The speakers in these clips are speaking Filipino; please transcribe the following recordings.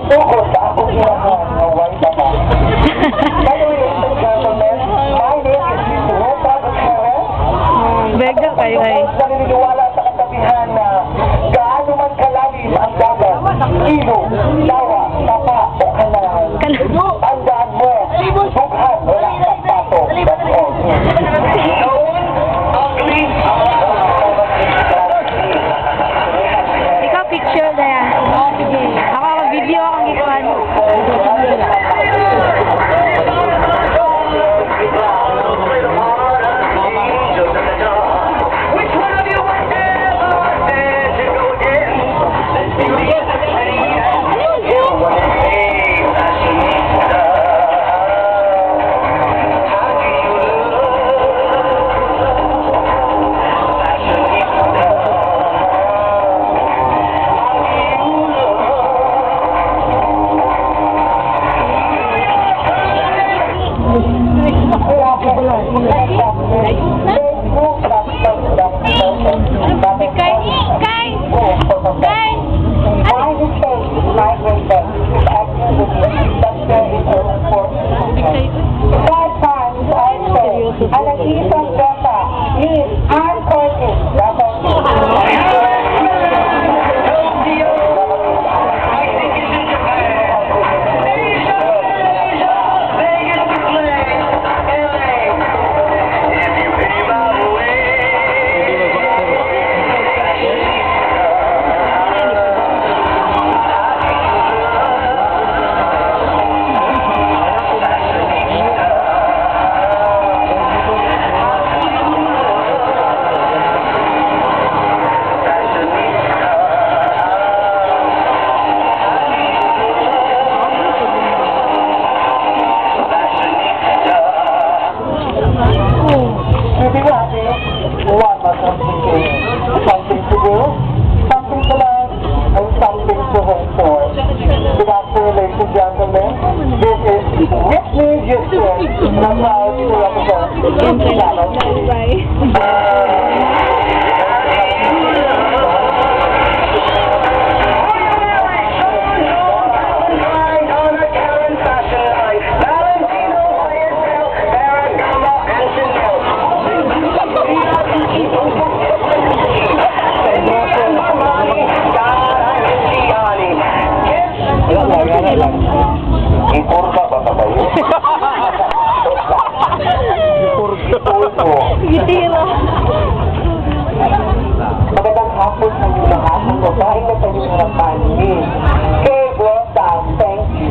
Tungkol sa akong hinahan na white naman. By the way, ladies and gentlemen, my name is Mr. Rosa Gutierrez. Bega kayo ay. Naniniwala sa kasabihan na gaano man kalalim ang dagat, ilog, lawa, tapa o kanal. Tandaan mo, bughan wala kang pato. That's all. Ikaw picture na yan. Ako video akong gikuhan. Something to do, something to learn, and something to hope for. Good afternoon, ladies and gentlemen. This is Whitney Houston, and I'm proud to represent Importa ba kayo? Gitira. Magandang hapon sa inyo lahat. Ang babae na tayo ng pandi. Okay, well done. Thank you.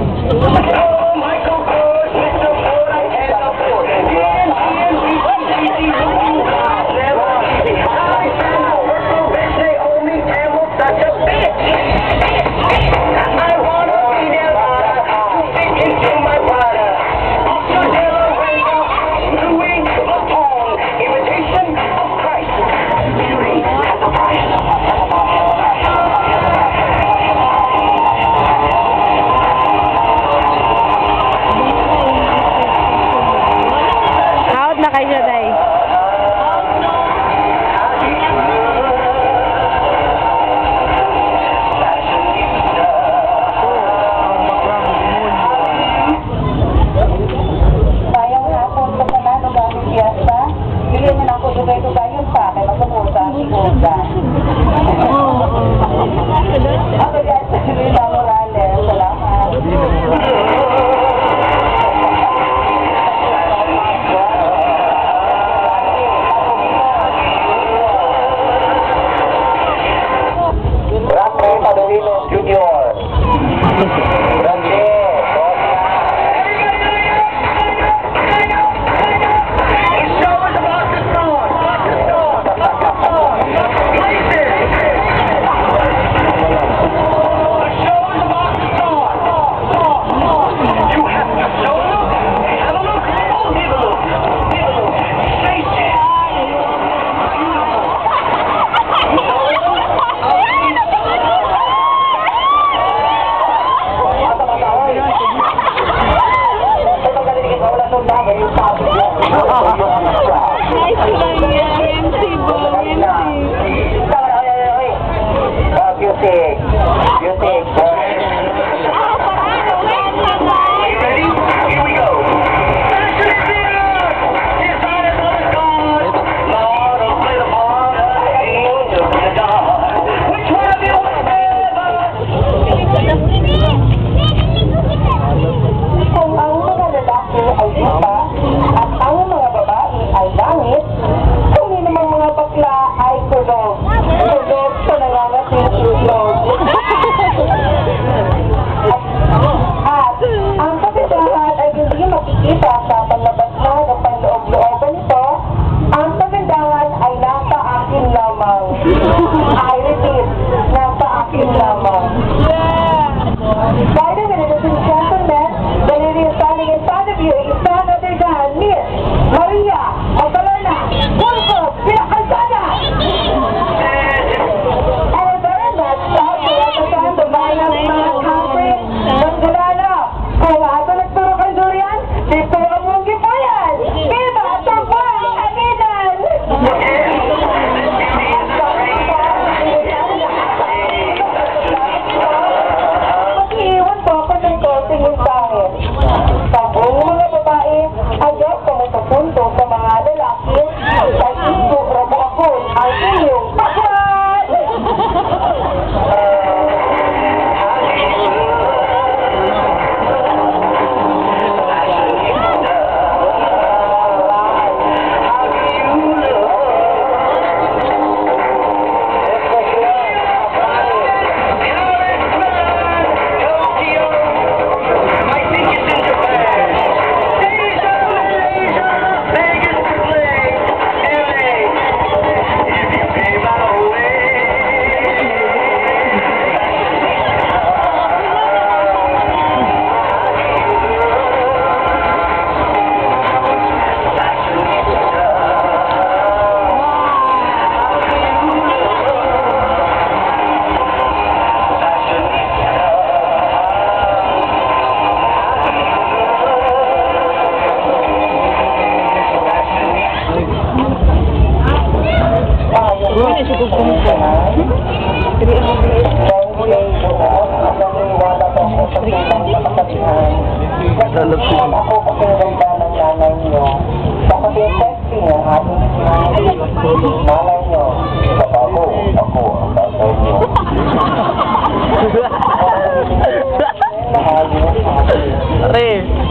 Kung ako pakiramdam ng nanay nyo, sa kasi-testing ng ating nanay nyo, bago ako ang tatay nyo. Pare,